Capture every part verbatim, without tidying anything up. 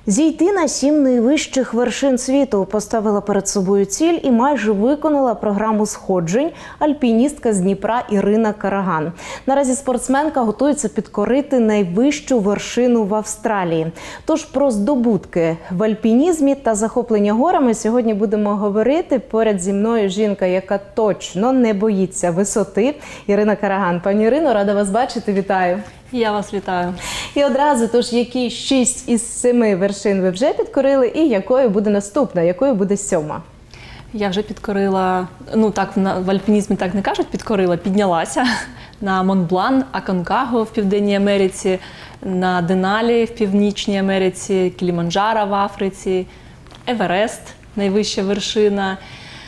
Зійти на сім найвищих вершин світу поставила перед собою ціль і майже виконала програму сходжень альпіністка з Дніпра Ірина Караган. Наразі спортсменка готується підкорити найвищу вершину в Австралії. Тож про здобутки в альпінізмі та захоплення горами сьогодні будемо говорити. Поряд зі мною жінка, яка точно не боїться висоти. Ірина Караган. Пані Ірино, рада вас бачити. Вітаю. Я вас вітаю. І одразу, тож, які шість із семи вершин ви вже підкорили, і якою буде наступна, якою буде сьома? Я вже підкорила, ну так в альпінізмі так не кажуть, підкорила, піднялася на Монблан, Аконкагу в Південній Америці, на Деналі в Північній Америці, Кіліманджаро в Африці, Еверест, найвища вершина,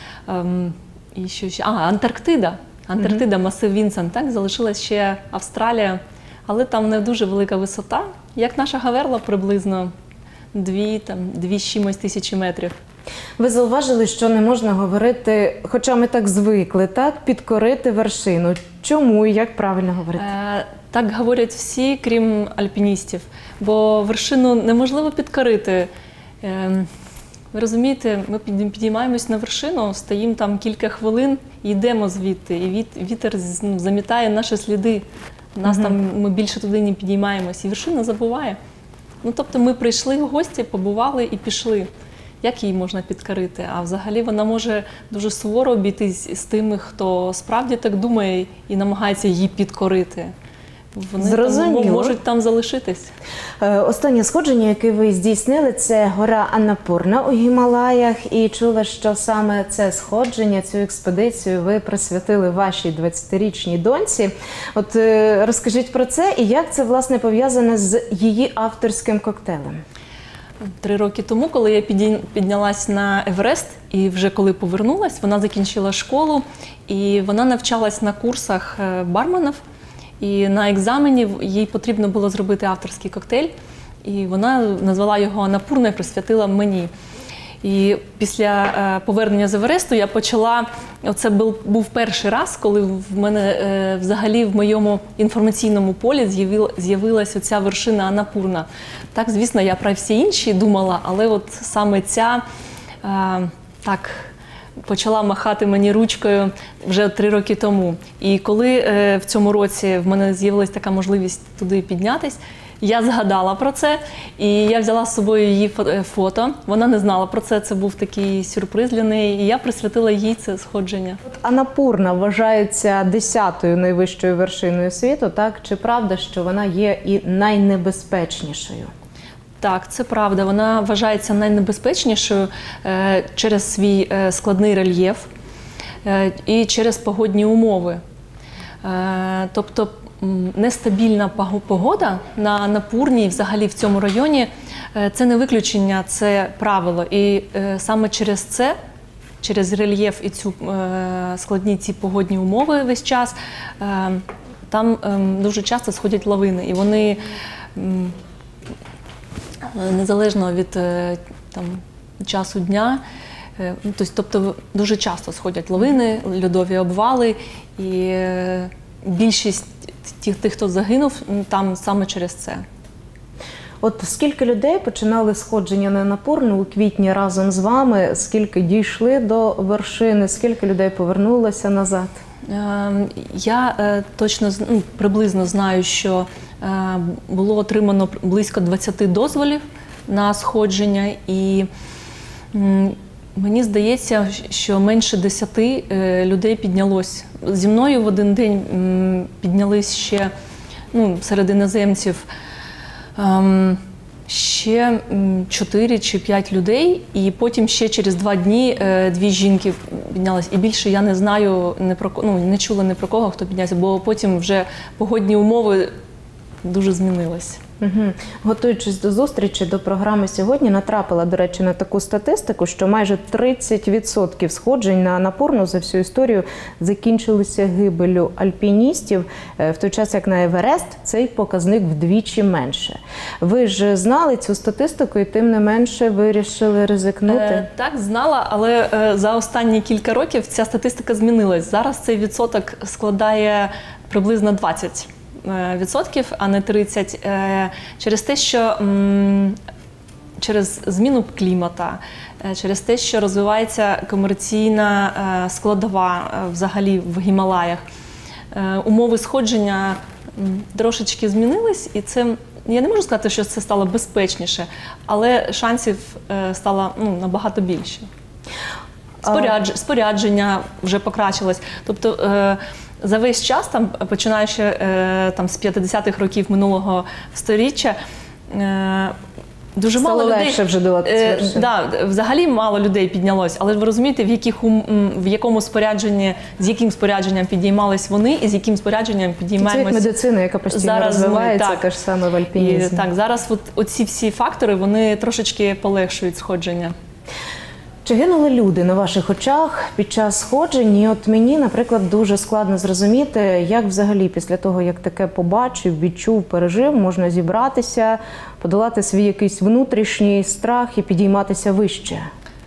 ем, і що ще? А, Антарктида. Антарктида, mm-hmm. масив Вінсент, так, залишилась ще Австралія. Але там не дуже велика висота, як наша Гаверла, приблизно дві, там, дві з чимось тисячі метрів. Ви зауважили, що не можна говорити, хоча ми так звикли, так, підкорити вершину. Чому і як правильно говорити? Е, так говорять всі, крім альпіністів, бо вершину неможливо підкорити. Е, ви розумієте, ми підіймаємось на вершину, стоїмо там кілька хвилин і йдемо звідти, і віт, вітер ну, замітає наші сліди. Нас mm-hmm. там, ми більше туди не підіймаємось, і вершина забуває. Ну, тобто ми прийшли в гості, побували і пішли. Як її можна підкорити? А взагалі вона може дуже суворо обійтись з тими, хто справді так думає і намагається її підкорити. Вони там, можуть там залишитись. Останнє сходження, яке ви здійснили, це гора Аннапурна у Гімалаях. І чула, що саме це сходження, цю експедицію ви присвятили вашій двадцятирічній доньці. От розкажіть про це і як це, власне, пов'язане з її авторським коктейлем? Три роки тому, коли я піднялась на Еверест, і вже коли повернулась, вона закінчила школу, і вона навчалась на курсах барменів. І на екзамені їй потрібно було зробити авторський коктейль, і вона назвала його Аннапурна і присвятила мені. І після повернення з Евересту я почала, це був, був перший раз, коли в мене взагалі в моєму інформаційному полі з'явилася ця вершина Аннапурна. Так, звісно, я про всі інші думала, але от саме ця, так, почала махати мені ручкою вже три роки тому. І коли е, в цьому році в мене з'явилася така можливість туди піднятись, я згадала про це, і я взяла з собою її фото. Вона не знала про це, це був такий сюрприз для неї, і я присвятила їй це сходження. Аннапурна вважається десятою найвищою вершиною світу, так? Чи правда, що вона є і найнебезпечнішою? Так, це правда. Вона вважається найнебезпечнішою е, через свій е, складний рельєф е, і через погодні умови. Е, тобто нестабільна погода на Аннапурні і взагалі в цьому районі е, – це не виключення, це правило. І е, саме через це, через рельєф і цю е, складні ці погодні умови весь час, е, там е, дуже часто сходять лавини. І вони е, незалежно від там, часу дня, тобто дуже часто сходять лавини, льодові обвали, і більшість тих, тих, хто загинув, там саме через це. От скільки людей починали сходження на Аннапурну у квітні разом з вами, скільки дійшли до вершини, скільки людей повернулося назад? Я точно, ну, приблизно знаю, що було отримано близько двадцяти дозволів на сходження, і мені здається, що менше десяти людей піднялось. Зі мною в один день піднялись ще, ну, серед іноземців ще чотири чи п'ять людей, і потім ще через два дні дві жінки піднялись. І більше я не знаю, не про, ну, не чула ні про кого, хто піднявся, бо потім вже погодні умови дуже змінились. Угу. Готуючись до зустрічі, до програми сьогодні, натрапила, до речі, на таку статистику, що майже тридцять відсотків сходжень на Аннапурну за всю історію закінчилися гибеллю альпіністів, в той час як на Еверест цей показник вдвічі менше. Ви ж знали цю статистику і тим не менше вирішили ризикнути? Е, так, знала, але е, за останні кілька років ця статистика змінилась. Зараз цей відсоток складає приблизно двадцять відсотків, а не тридцять, через те, що через зміну клімата, через те, що розвивається комерційна складова взагалі в Гімалаях. Умови сходження трошечки змінились, і це, я не можу сказати, що це стало безпечніше, але шансів стало ну, набагато більше. Спорядж... Спорядження вже покращилось. Тобто за весь час, там, починаючи там, з п'ятдесятих років минулого сторіччя, дуже Стало мало людей, легше вже долати ці вершини. Да, взагалі мало людей піднялось, але ви розумієте, в, яких, в якому спорядженні, з яким спорядженням підіймались вони і з яким спорядженням підіймаємось. Це як медицина, яка постійно зараз розвивається, ми, так, те ж саме в альпінізмі. І, так, зараз от, оці всі фактори, вони трошечки полегшують сходження. Чи гинули люди на ваших очах під час сходжень? І от мені, наприклад, дуже складно зрозуміти, як взагалі після того, як таке побачив, відчув, пережив, можна зібратися, подолати свій якийсь внутрішній страх і підійматися вище.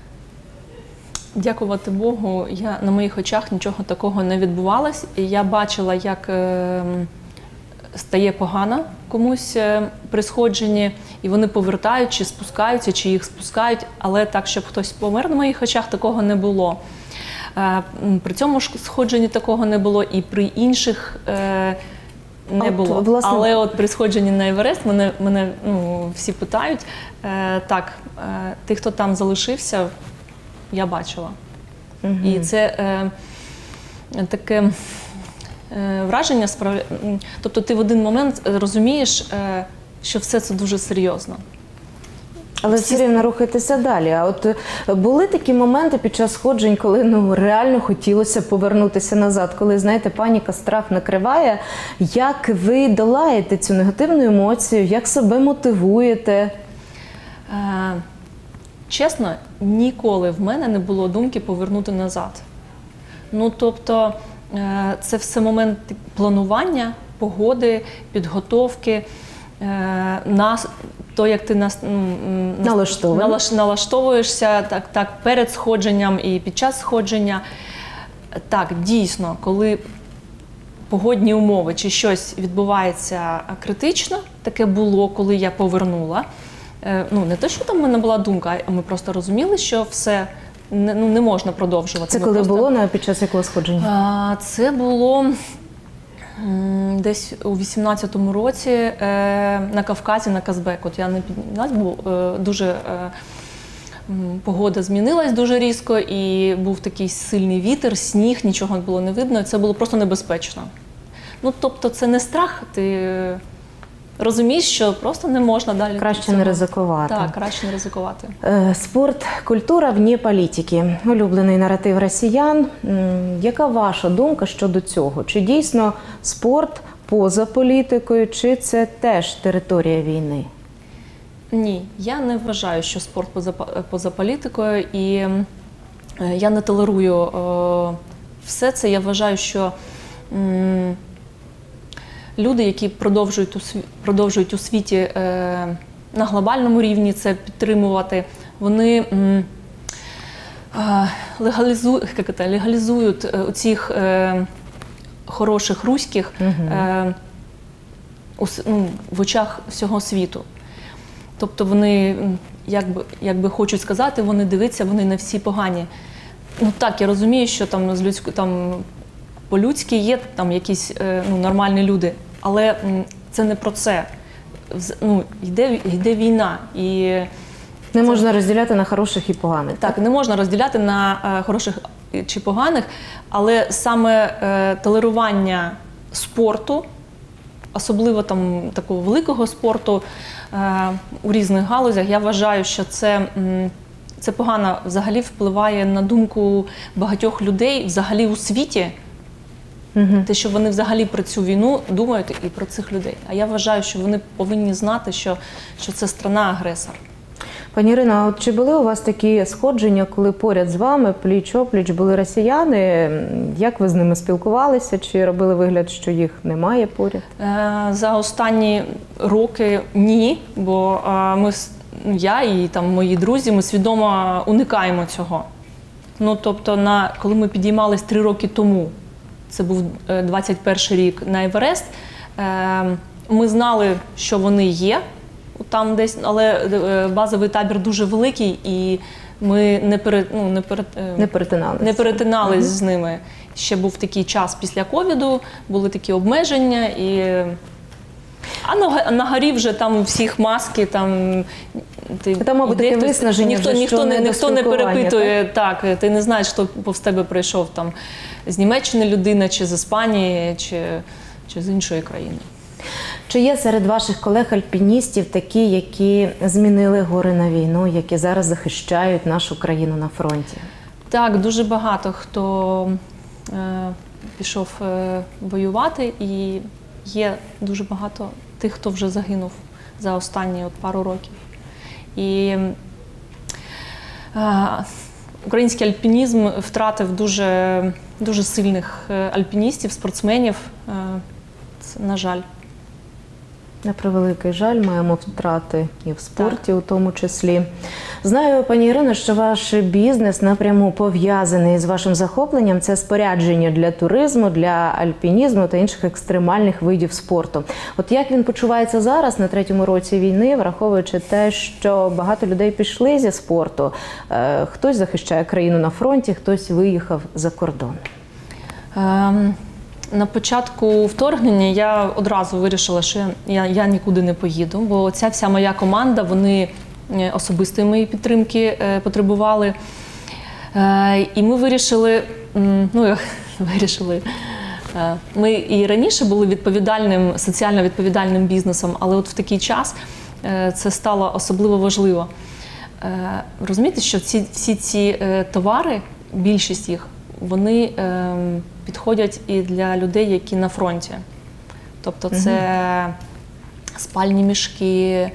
Дякувати Богу, я, на моїх очах нічого такого не відбувалось. І я бачила, як е, стає погано комусь е, при сходженні, і вони повертають, чи спускаються, чи їх спускають, але так, щоб хтось помер на моїх очах, такого не було. Е, при цьому ж сходженні такого не було, і при інших е, не от, було. власне... Але от при сходженні на Еверест мене, мене ну, всі питають, е, так, е, тих, хто там залишився, я бачила. Угу. І це е, таке е, враження, справ... тобто ти в один момент розумієш, е, що все це дуже серйозно. Але все рівно рухайтеся далі. А от були такі моменти під час сходжень, коли ну, реально хотілося повернутися назад, коли, знаєте, паніка, страх накриває. Як ви долаєте цю негативну емоцію, як себе мотивуєте? Е, чесно, ніколи в мене не було думки повернути назад. Ну, тобто, е, це все момент планування, погоди, підготовки, е, нас, то, як ти нас, ну, налаш, налаштовуєшся так, так, перед сходженням і під час сходження. Так, дійсно, коли погодні умови чи щось відбувається критично, таке було, коли я повернула. Ну, не те, що там в мене була думка, а ми просто розуміли, що все не, ну, не можна продовжувати. Це ми коли просто... було на під час якого сходження? А, це було десь у вісімнадцятому році е, на Кавказі, на Казбек. От я не піднялась, бо е, дуже е, погода змінилась дуже різко, і був такий сильний вітер, сніг, нічого не було не видно, це було просто небезпечно. Ну, тобто це не страх, ти розумієш, що просто не можна далі. Краще цього. не ризикувати. Так, краще не ризикувати. Е, спорт, культура вне політики. Улюблений наратив росіян. Яка ваша думка щодо цього? Чи дійсно спорт поза політикою, чи це теж територія війни? Ні, я не вважаю, що спорт поза, поза політикою, і я не толерую е, все це. Я вважаю, що м, люди, які продовжують у, продовжують у світі е, на глобальному рівні це підтримувати, вони м, е, легалізують, як це, легалізують у цих е, хороших руських е, у, ну, в очах всього світу. Тобто вони, якби, якби хочуть сказати, вони дивляться, вони не всі погані. Ну так, я розумію, що там, з людсько, там по-людськи є там якісь ну, нормальні люди, але це не про це. Ну, йде, йде війна. І не можна це... розділяти на хороших і поганих. Так, не можна розділяти на е, хороших чи поганих, але саме е, толерування спорту, особливо там такого великого спорту е, у різних галузях, я вважаю, що це, м, це погано взагалі впливає на думку багатьох людей взагалі у світі. Угу. Те, що вони взагалі про цю війну думають і про цих людей. А я вважаю, що вони повинні знати, що, що це страна-агресор. Пані Ірино, от чи були у вас такі сходження, коли поряд з вами, пліч-опліч, були росіяни? Як ви з ними спілкувалися? Чи робили вигляд, що їх немає поряд? За останні роки ні, бо ми, я і там, мої друзі, ми свідомо уникаємо цього. Ну, тобто, на, коли ми підіймались три роки тому, це був двадцять перший рік на Еверест, ми знали, що вони є там десь, але базовий табір дуже великий, і ми не, пере, ну, не, пере, не перетиналися, не перетинались угу. з ними. Ще був такий час після ковіду, були такі обмеження, і... а на, на горі вже там у всіх маски, там, ти, там, мабуть, таке виснаження, ніхто, вже, ніхто, не, ніхто не перепитує, так? так, ти не знаєш, хто повз тебе прийшов, там, з Німеччини людина, чи з Іспанії, чи, чи з іншої країни. Чи є серед ваших колег-альпіністів такі, які змінили гори на війну, які зараз захищають нашу країну на фронті? Так, дуже багато хто е, пішов е, воювати, і є дуже багато тих, хто вже загинув за останні от пару років. І е, український альпінізм втратив дуже, дуже сильних альпіністів, спортсменів, е, це, на жаль. На превеликий жаль, маємо втрати і в спорті, так. у тому числі. Знаю, пані Ірино, що ваш бізнес напряму пов'язаний з вашим захопленням. Це спорядження для туризму, для альпінізму та інших екстремальних видів спорту. От як він почувається зараз, на третьому році війни, враховуючи те, що багато людей пішли зі спорту, хтось захищає країну на фронті, хтось виїхав за кордон? Um... На початку вторгнення я одразу вирішила, що я, я нікуди не поїду, бо ця вся моя команда, вони особистої моєї підтримки потребували. І ми вирішили, ну, вирішили, ми і раніше були відповідальним, соціально відповідальним бізнесом, але от в такий час це стало особливо важливо. Розумієте, що ці, всі ці товари, більшість їх, вони е, підходять і для людей, які на фронті. Тобто це угу. спальні мішки, е,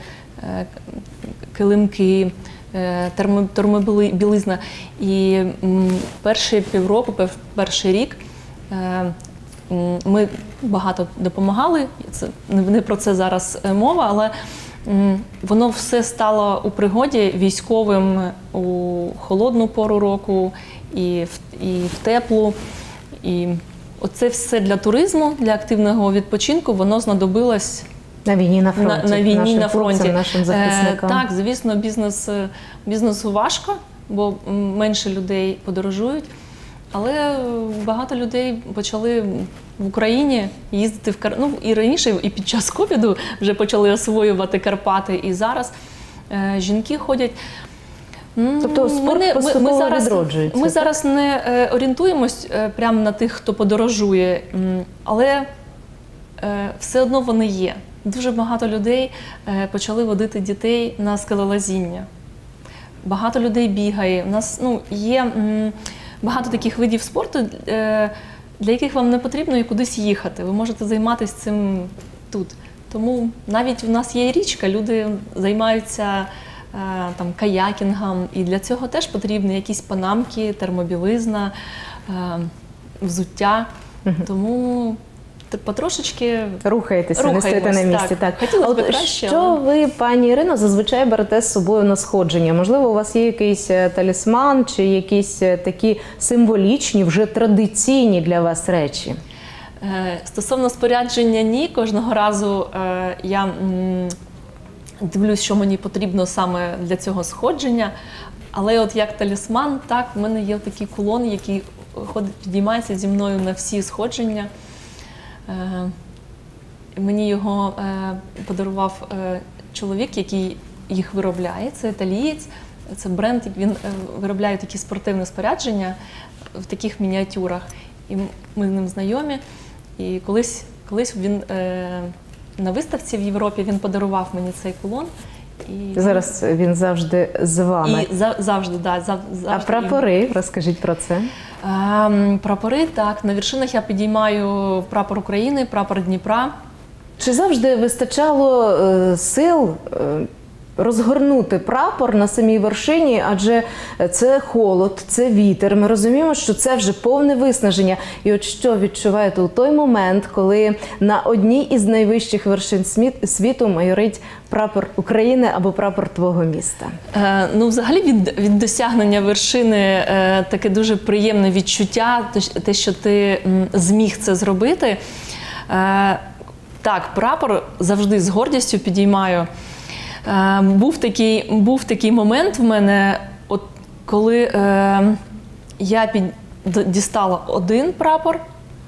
килимки, е, термо, термобілизна. І м, перші півроку, перший рік е, ми багато допомагали. Це, не про це зараз мова, але м, воно все стало у пригоді військовим у холодну пору року, І в, і в теплу. І оце все для туризму, для активного відпочинку, воно знадобилось на війні на фронті. На, на війні нашим на фронті. Хлопцям, нашим захисникам. Е, так, звісно, бізнес, бізнесу важко, бо менше людей подорожують. Але багато людей почали в Україні їздити в Кар... ну, і раніше, і під час ковіду вже почали освоювати Карпати. І зараз е, жінки ходять. Тобто спорт ми, поступово ми, ми зараз, відроджується? Ми зараз не е, орієнтуємось е, прямо на тих, хто подорожує, але е, все одно вони є. Дуже багато людей е, почали водити дітей на скелелазіння. Багато людей бігає. У нас ну, є м, багато таких видів спорту, е, для яких вам не потрібно і кудись їхати. Ви можете займатися цим тут. Тому навіть у нас є річка, люди займаються там каякінгом, і для цього теж потрібні якісь панамки, термобілизна, взуття. Угу. Тому потрошечки рухаєтеся, не стоїте на місці. Так. Так. От краще, що але... ви, пані Ірино, зазвичай берете з собою на сходження? Можливо, у вас є якийсь талісман чи якісь такі символічні, вже традиційні для вас речі? Стосовно спорядження, ні. Кожного разу я дивлюсь, що мені потрібно саме для цього сходження, але от як талісман, так, в мене є такий кулон, який ходить, підіймається зі мною на всі сходження. Е, мені його е, подарував е, чоловік, який їх виробляє, це італієць, це бренд, він е, виробляє такі спортивне спорядження в таких мініатюрах. І ми з ним знайомі, і колись, колись він... Е, на виставці в Європі він подарував мені цей кулон. І зараз він завжди з вами. І за, завжди, да, зав, завжди. А прапори? Розкажіть про це. А, прапори, так. На вершинах я підіймаю прапор України, прапор Дніпра. Чи завжди вистачало е, сил е, розгорнути прапор на самій вершині, адже це холод, це вітер. Ми розуміємо, що це вже повне виснаження. І от що відчуваєте у той момент, коли на одній із найвищих вершин світу майорить прапор України або прапор твого міста? Е, ну, взагалі від, від досягнення вершини е, таке дуже приємне відчуття, те, що ти м, зміг це зробити. Е, так, прапор завжди з гордістю підіймаю. Е, був, такий, був такий момент в мене, от коли е, я під, дістала один прапор,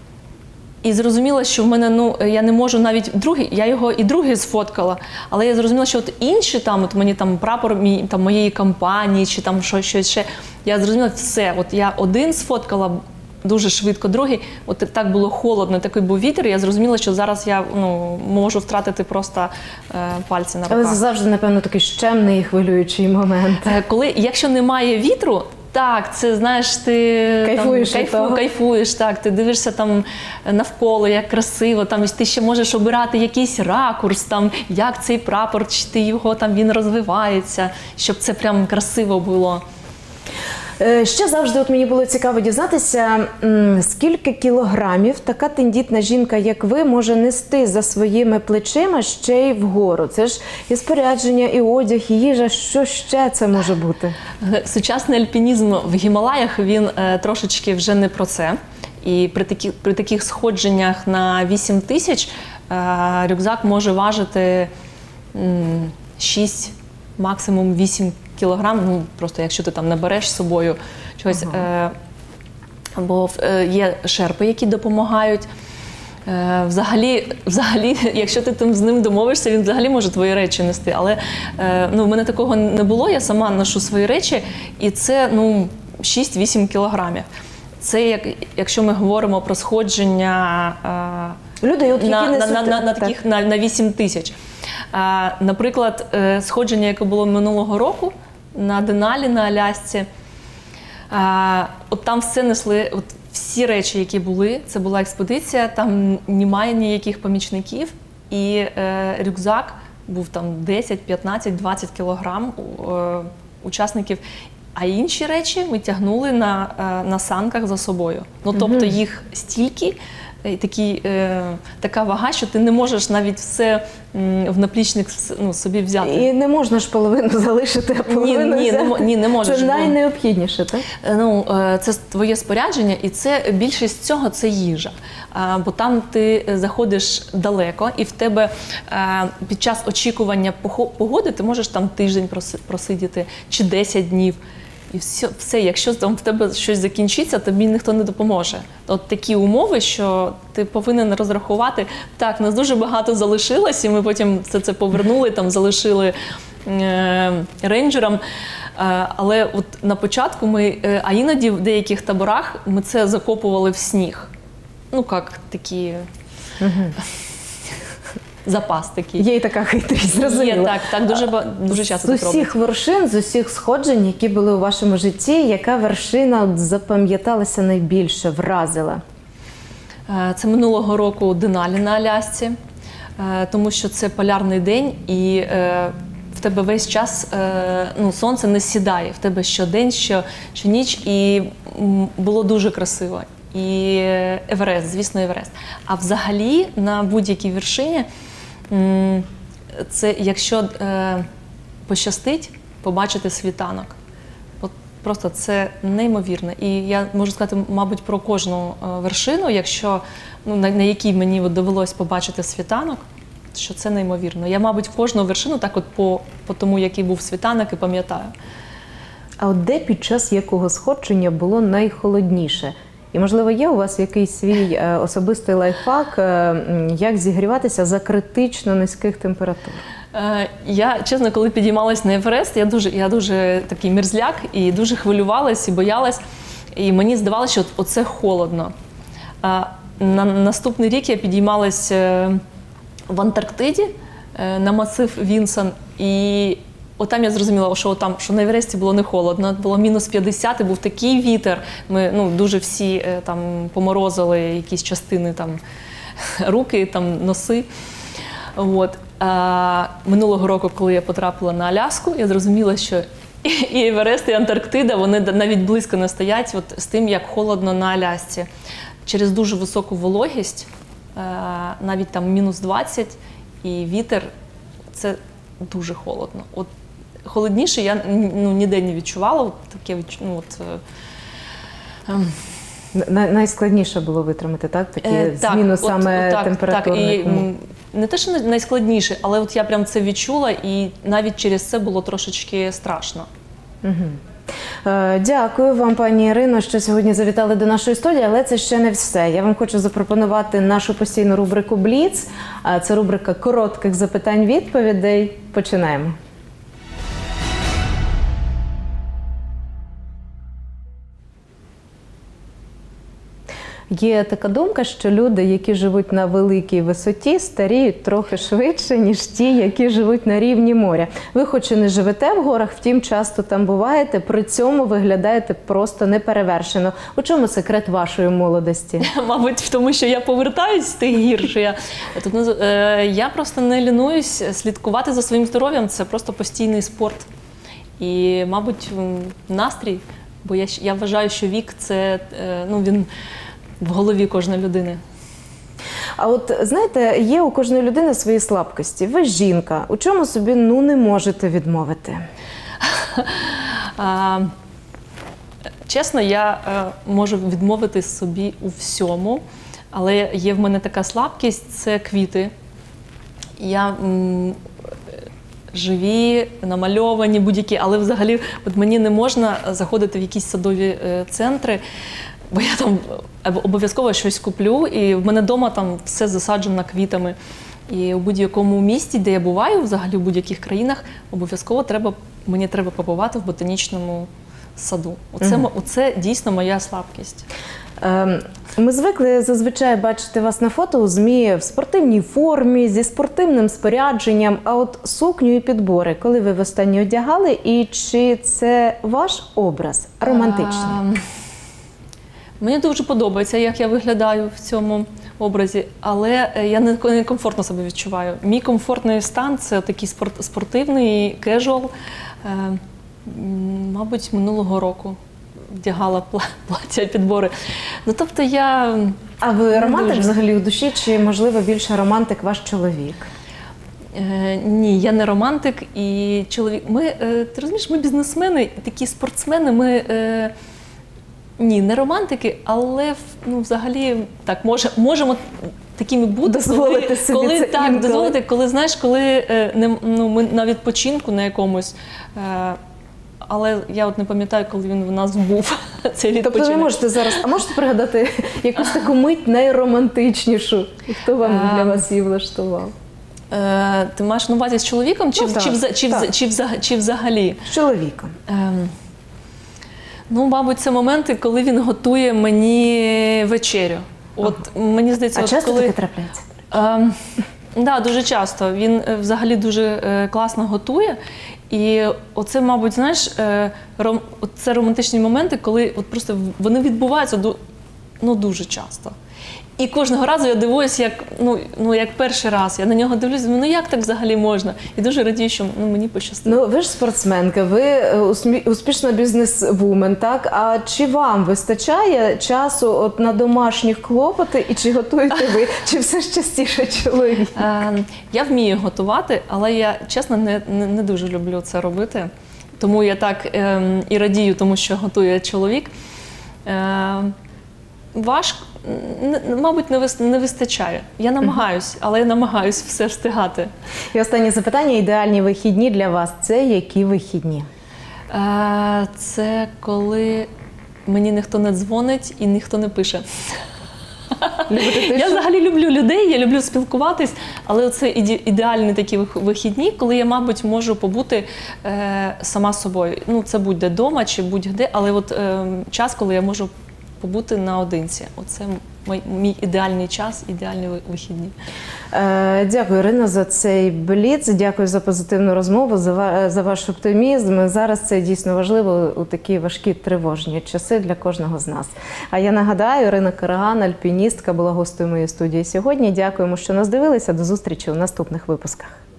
і зрозуміла, що в мене, ну, я не можу навіть другий, я його і другий сфоткала, але я зрозуміла, що от інші там, от мені там прапор мій, там, моєї компанії, чи там щось, щось ще, я зрозуміла, все, от я один сфоткала дуже швидко, другий, от так було холодно, такий був вітер, і я зрозуміла, що зараз я, ну, можу втратити просто е, пальці на руках. Але це завжди, напевно, такий щемний і хвилюючий момент. Е, коли, якщо немає вітру, так, це, знаєш, ти кайфуєш, там, кайфу, кайфуєш, так, ти дивишся там навколо, як красиво, там, ти ще можеш обирати якийсь ракурс, там, як цей прапор, чи ти його, там, він розвивається, щоб це прям красиво було. Ще завжди от мені було цікаво дізнатися, скільки кілограмів така тендітна жінка, як ви, може нести за своїми плечима ще й вгору. Це ж і спорядження, і одяг, і їжа. Що ще це може бути? Сучасний альпінізм в Гімалаях, він е, трошечки вже не про це. І при, такі, при таких сходженнях на вісім тисяч е, рюкзак може важити м, шість, максимум вісім кілограм, ну просто якщо ти там набереш з собою чогось. Ага. Е, або е, є шерпи, які допомагають. Е, взагалі, взагалі, якщо ти там з ним домовишся, він взагалі може твої речі нести. Але е, ну, в мене такого не було, я сама ношу свої речі, і це, ну, шість-вісім кілограмів. Це як, якщо ми говоримо про сходження е, Люди, от, на, які на, на, на, на, таких, на, на вісім тисяч. Е, наприклад, е, сходження, яке було минулого року, на Деналі, на Алясці, а, от там все несли, от всі речі, які були, це була експедиція, там немає ніяких помічників, і е, рюкзак був там десять, п'ятнадцять, двадцять кілограм у е, учасників, а інші речі ми тягнули на, е, на санках за собою. Ну, тобто їх стільки, Такі, е, така вага, що ти не можеш навіть все м, в наплічник ну, собі взяти. І не можна ж половину залишити, а половину ні, ні, взяти? Не, ні, не можеш. Це найнеобхідніше, так? Ну, е, це твоє спорядження, і це більшість цього – це їжа. Е, бо там ти заходиш далеко, і в тебе е, під час очікування погоди ти можеш там тиждень просидіти, чи десять днів. І все, все, якщо там в тебе щось закінчиться, тобі ніхто не допоможе. От такі умови, що ти повинен розрахувати, так, нас дуже багато залишилось, і ми потім все це повернули, там залишили е, рейнджерам. Е, але от на початку ми, е, а іноді в деяких таборах ми це закопували в сніг. Ну, як такі... Угу. Запас такий. Є і така хитрість, зрозуміло. Є, так, так, дуже, дуже часто так роблять. З усіх вершин, з усіх сходжень, які були у вашому житті, яка вершина от запам'яталася найбільше, вразила? Це минулого року Деналі на Алясці, тому що це полярний день, і в тебе весь час ну, сонце не сідає, в тебе щодень, що, щоніч, і було дуже красиво. І Еверест, звісно, Еверест. А взагалі на будь-якій вершині, це якщо е, пощастить побачити світанок. От просто це неймовірно. І я можу сказати, мабуть, про кожну вершину, якщо, ну, на, на якій мені от довелось побачити світанок, що це неймовірно. Я, мабуть, кожну вершину так от по, по тому, який був світанок, і пам'ятаю. А от де під час якого сходження було найхолодніше? І, можливо, є у вас якийсь свій е, особистий лайфхак, е, як зігріватися за критично низьких температур? Е, я, чесно, коли підіймалась на Еверест, я дуже, я дуже такий мерзляк і дуже хвилювалась і боялась. І мені здавалося, що оце холодно. Е, на наступний рік я підіймалась е, в Антарктиді е, на масив Вінсон. І отам я зрозуміла, що, там, що на Евересті було не холодно, було мінус п'ятдесят, і був такий вітер. Ми ну, дуже всі там поморозили якісь частини, там, руки, там, носи. От. А, минулого року, коли я потрапила на Аляску, я зрозуміла, що і Еверест, і Антарктида, вони навіть близько не стоять от, з тим, як холодно на Алясці. Через дуже високу вологість, навіть там мінус двадцять, і вітер, це дуже холодно. От холодніше я ну, ніде не відчувала. От таке, ну, от, е, Най- Найскладніше було витримати, так? Такі Е, так, зміну от- саме так, температурних так, і, умов. м, не те, що най- найскладніше, але от я прям це відчула, і навіть через це було трошечки страшно. Е, Дякую вам, пані Ірино, що сьогодні завітали до нашої студії, але це ще не все. Я вам хочу запропонувати нашу постійну рубрику «Бліц». А Це рубрика коротких запитань-відповідей. Починаємо. Є така думка, що люди, які живуть на великій висоті, старіють трохи швидше, ніж ті, які живуть на рівні моря. Ви хоч і не живете в горах, втім часто там буваєте, при цьому виглядаєте просто неперевершено. У чому секрет вашої молодості? Мабуть, в тому, що я повертаюсь з тих гір, що я тут не з- е, я просто не лінуюсь слідкувати за своїм здоров'ям. Це просто постійний спорт. І, мабуть, м, настрій, бо я, щ- я вважаю, що вік це е, ну він в голові кожної людини. А от, знаєте, є у кожної людини свої слабкості. Ви жінка. У чому собі ну не можете відмовити? А, чесно, я е, можу відмовити собі у всьому, але є в мене така слабкість – це квіти. Я м, живі, намальовані будь-які, але взагалі от мені не можна заходити в якісь садові е, центри, бо я там обов'язково щось куплю, і в мене вдома там все засаджено квітами. І у будь-якому місті, де я буваю, взагалі в будь-яких країнах, обов'язково треба, мені треба побувати в ботанічному саду. Оце, Мгм. оце дійсно моя слабкість. Ем, Ми звикли зазвичай бачити вас на фото у ЗМІ в спортивній формі, зі спортивним спорядженням, а от сукню і підбори, коли ви востаннє одягали, і чи це ваш образ романтичний? А, мені дуже подобається, як я виглядаю в цьому образі, але е, я не не комфортно себе відчуваю. Мій комфортний стан – це такий спорт, спортивний, кежуал. Е, м, мабуть, минулого року вдягала пла- плаття і підбори. Ну, тобто я... А ви романтик дуже. взагалі у душі, чи, можливо, більше романтик ваш чоловік? Е, ні, я не романтик і чоловік. Ми, е, ти розумієш, ми бізнесмени, такі спортсмени, ми е, ні, не романтики, але ну, взагалі так, може, можемо такими бути, Дозволити коли, собі коли це так, інколи. дозволити, коли знаєш, коли е, не, ну, ми на відпочинку на якомусь. Е, але я от не пам'ятаю, коли він в нас був, цей відпочинок. Тобто ви можете зараз, а можете пригадати якусь таку мить найромантичнішу? І хто вам для вас її влаштував? Е, ти маєш на увазі з чоловіком чи, Ну, так, чи, вза- чи, вза- так. чи, вза- чи взагалі? З чоловіком. Ем, ну, мабуть, це моменти, коли він готує мені вечерю. От мені здається, А от часто коли таке трапляється? ем, да, дуже часто. Він е, взагалі дуже е, класно готує. І оце, мабуть, знаєш, е, ром, от це романтичні моменти, коли от просто вони відбуваються ду- ну, дуже часто. І кожного разу я дивуюся, як, ну, ну, як перший раз. Я на нього дивлюся, ну як так взагалі можна? І дуже радію, що ну, мені пощастило. Ну, ви ж спортсменка, ви е, усмі- успішна бізнес-вумен, так? А чи вам вистачає часу от на домашні клопоти, і чи готуєте ви, чи все ж частіше чоловік? Е, я вмію готувати, але я, чесно, не, не, не дуже люблю це робити. Тому я так е, і радію, тому що готує чоловік. Е, важко, не- мабуть, не, вис- не вистачає. Я намагаюсь, але я намагаюсь все встигати. І останнє запитання. Ідеальні вихідні для вас – це які вихідні? Е, це коли мені ніхто не дзвонить і ніхто не пише. Любите Я тишу? взагалі люблю людей, я люблю спілкуватись, але це іде- ідеальні такі вих- вихідні, коли я, мабуть, можу побути е, сама собою. Ну, це будь-де вдома чи будь-де, але от е, час, коли я можу побути наодинці. Оце мій, мій ідеальний час, ідеальні ви- вихідні. Е, Дякую, Ірино, за цей бліц. Дякую за позитивну розмову, за, ва- за ваш оптимізм. Зараз це дійсно важливо у такі важкі тривожні часи для кожного з нас. А я нагадаю, Ірина Караган, альпіністка, була гостею моєї студії сьогодні. Дякуємо, що нас дивилися. До зустрічі у наступних випусках.